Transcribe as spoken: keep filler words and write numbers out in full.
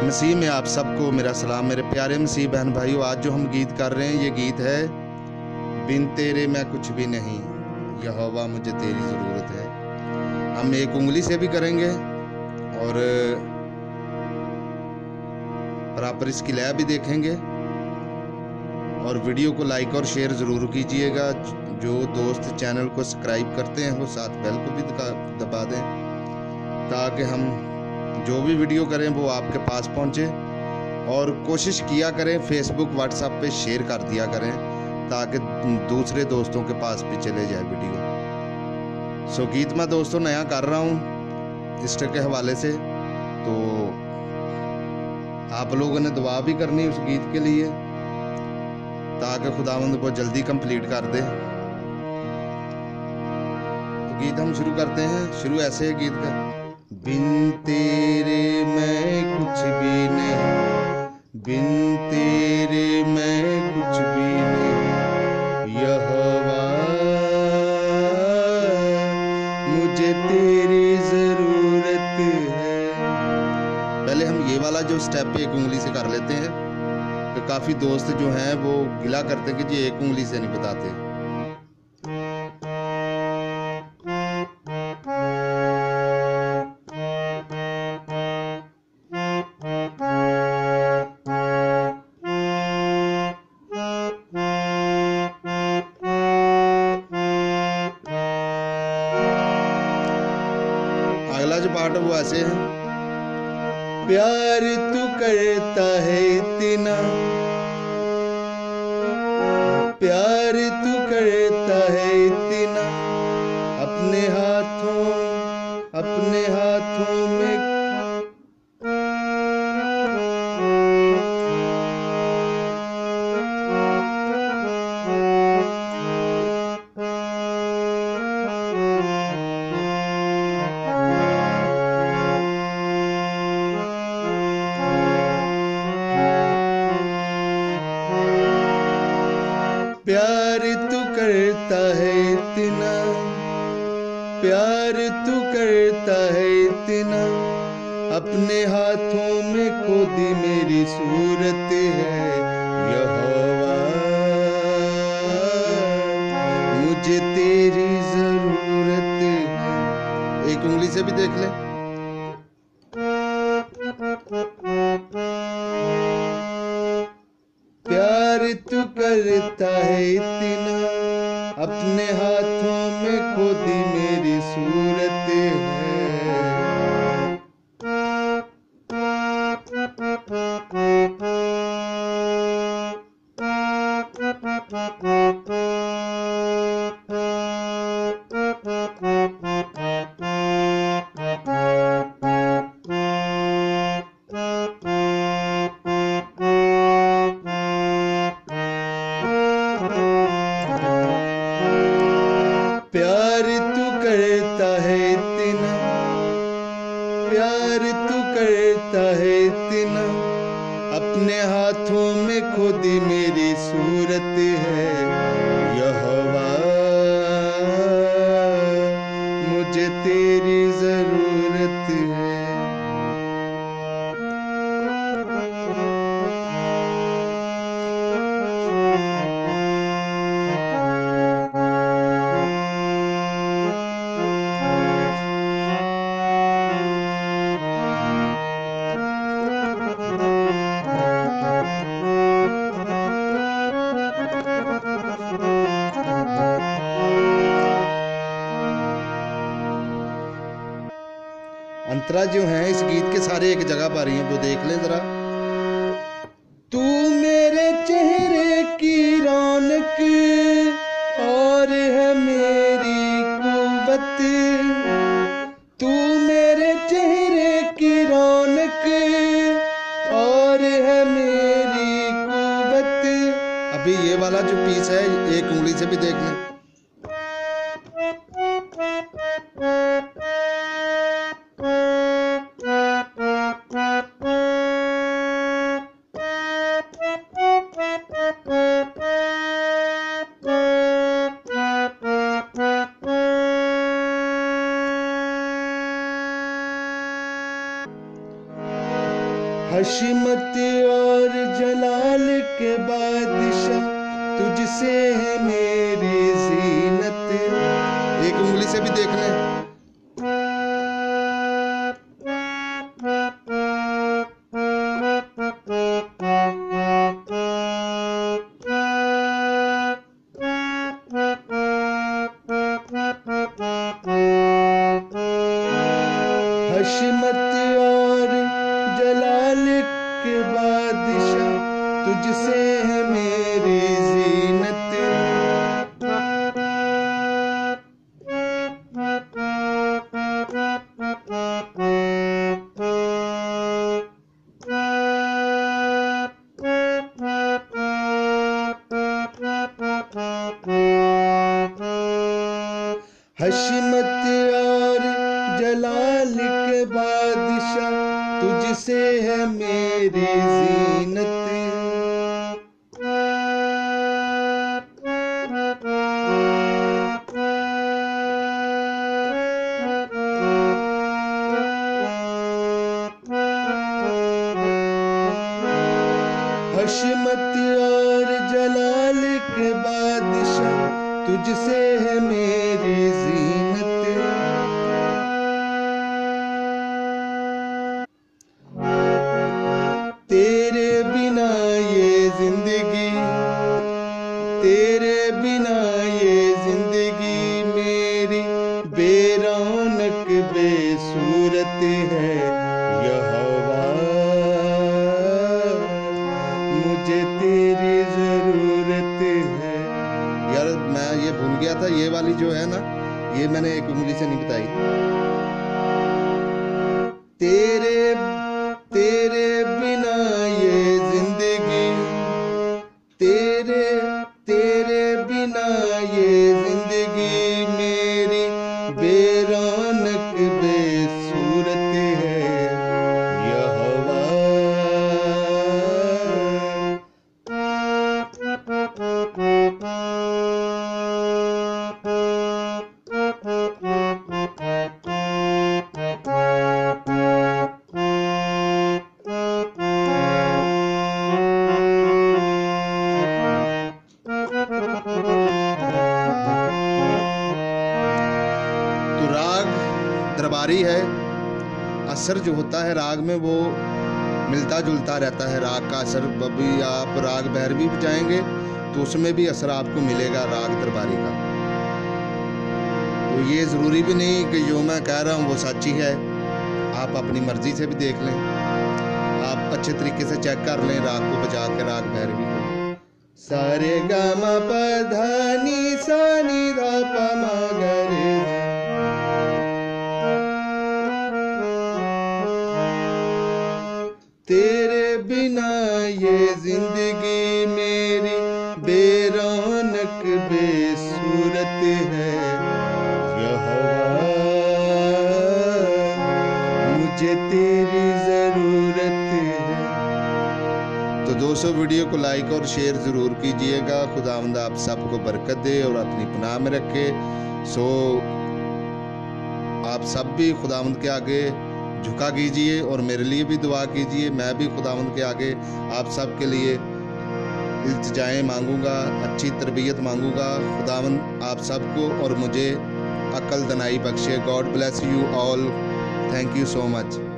मसीह में आप सबको मेरा सलाम। मेरे प्यारे मसीह बहन भाइयों, आज जो हम गीत कर रहे हैं ये गीत है बिन तेरे मैं कुछ भी नहीं, यहोवा मुझे तेरी ज़रूरत है। हम एक उंगली से भी करेंगे और प्रॉपर इसकी लय भी देखेंगे। और वीडियो को लाइक और शेयर ज़रूर कीजिएगा। जो दोस्त चैनल को सब्सक्राइब करते हैं वो साथ बेल को भी दबा दें ताकि हम जो भी वीडियो करें वो आपके पास पहुंचे। और कोशिश किया करें फेसबुक व्हाट्सएप पे शेयर कर दिया करें ताकि दूसरे दोस्तों के पास भी चले जाए वीडियो। सो गीत मैं दोस्तों नया कर रहा हूँ इंस्टा के हवाले से, तो आप लोगों ने दुआ भी करनी उस गीत के लिए ताकि खुदावंद को जल्दी कंप्लीट कर दे। तो गीत हम शुरू करते हैं। शुरू ऐसे है गीत का, बिन तेरे मैं कुछ भी नहीं, बिन तेरे मैं कुछ भी नहीं, यहोवा मुझे तेरी जरूरत है। पहले हम ये वाला जो स्टेप एक उंगली से कर लेते हैं। तो काफी दोस्त जो हैं वो गिला करते हैं कि जी एक उंगली से नहीं बताते। अगला जो पार्ट है वो ऐसे है, प्यार तू करता है इतना, प्यार तू करता है इतना, अपने हाथों अपने हाथों में प्यार तू करता है इतना, प्यार तू करता है इतना, अपने हाथों में खोदी मेरी सूरत है, यहोवा मुझे तेरी जरूरत है। एक उंगली से भी देख ले। प्यार तू करता है इतना, अपने हाथों में खोदी मेरी सूरत है। प्यार तू करता है इतना, प्यार तू करता है इतना, अपने हाथों में खोदी मेरी सूरत है, यहोवा मुझे तेरी जरूरत है। अंतरा जो है इस गीत के सारे एक जगह पर ही हैं, वो देख ले जरा। तू मेरे चेहरे की रौनक और है मेरी कुव्वत, तू मेरे चेहरे की रौनक और है मेरी कुव्वत। अभी ये वाला जो पीस है एक उंगली से भी देख ले। हशमत और जलाल के बादशाह तुझसे है मेरी जीनत। एक उंगली से भी देख लें। हशमत और जलाल के बादशाह तुझसे है मेरी जीनत। हशमत और जलाल के बादशाह तुझसे है मेरी जीनत। हशमत और जलाल के बादशाह तुझसे है मेरी जीनत। तेरे बिना ये जिंदगी, तेरे बिना ये जिंदगी मेरी बेरौनक बेसूरत है। यहोवा मुझे तेरी जरूरत है। यार मैं ये भूल गया था, ये वाली जो है ना, ये मैंने एक उंगली से नहीं बताई। तेरे तेरे बिना ये जिंदगी, तेरे तेरे बिना ये जिंदगी मेरी बेरौनक बेसूरत है। यहोवा तो राग दरबारी है। असर जो होता है राग में वो मिलता जुलता रहता है। राग का असर, अभी आप राग भैरवी बजाएंगे तो उसमें भी असर आपको मिलेगा राग दरबारी का। तो ये ज़रूरी भी नहीं कि जो मैं कह रहा हूँ वो सच ही है। आप अपनी मर्जी से भी देख लें, आप अच्छे तरीके से चेक कर लें राग को बजा के, राग भैरवी को। सारे गा मा पा धा नी सा नी धा पा मा गा रे। तेरे बिना ये जिंदगी मेरी बेरौनक बेसूरत है। यहोवा मुझे तेरी जरूरत है। तो दोस्तों वीडियो को लाइक और शेयर ज़रूर कीजिएगा। खुदावंद आप सबको बरकत दे और अपनी पनाह में रखे। सो आप सब भी खुदावंद के आगे झुका कीजिए और मेरे लिए भी दुआ कीजिए। मैं भी खुदावंद के आगे आप सब के लिए इल्तिजाएं मांगूंगा, अच्छी तरबियत मांगूंगा। खुदावंद आप सबको और मुझे अक्ल दनाई बख्शे। God bless you all. Thank you so much.